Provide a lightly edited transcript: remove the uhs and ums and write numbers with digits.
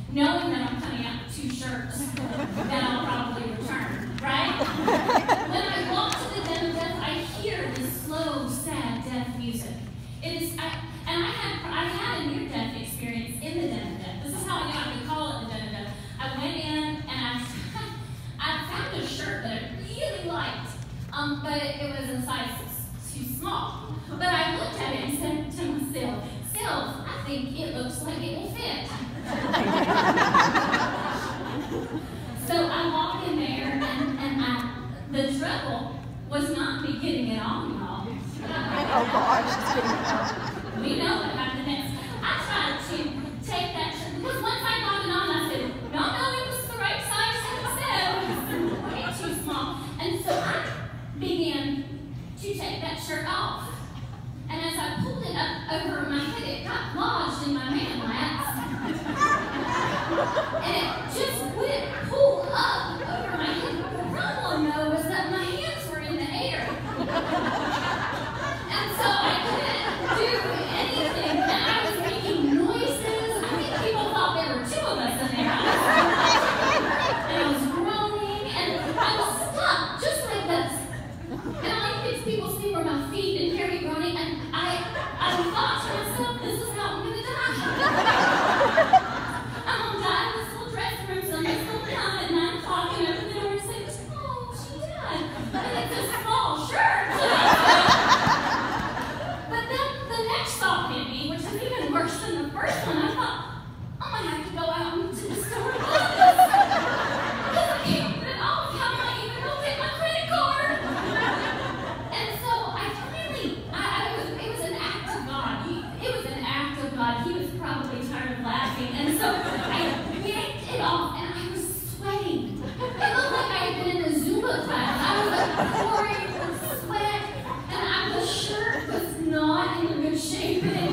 knowing that I'm coming out with 2 shirts that I'll probably return, right? When I walk to the den of death, I hear this slow, sad death music. I had a near-death experience in the den of death. This is how I knew I could call it the den of death. I went in and I found a shirt that I really liked, but it was in size too small. But I looked at it and said to myself, I think it looks like it will fit. So I walked in there, and the trouble was not me getting it on, y'all. Oh gosh, she's getting it on. We know what happened next. I tried to take that shirt, because once I got it on, I said, no, it was the right size for myself. It was way too small. And so I began to take that shirt off. And as I pulled it up over my head, it got lodged in my man lats. And it just wouldn't pull up over my head. The problem, though, was that my hands were in the air. And so I couldn't do anything. And I was making noises. I think people thought there were 2 of us in there. And I was groaning, and I was stuck just like this. And all I could people see were my feet and hear me groaning, and I thought to myself, this is how I'm going to die. I'm going to die in this little dressing room. Somebody's going to come at 9 o'clock and open the door and say, oh, she died. And it's a small shirt. But then the next thought hit me, which is even worse than the first one. I thought, I'm going to have to go out into the store and buy this. Because I can't put it off. How am I even going to get my credit card? And so it was an act of God. It was an act of God. He was probably tired of laughing. And so I yanked it off, and I was sweating. It looked like I had been in a Zumba class. I was pouring with sweat, and the shirt was not in a good shape. And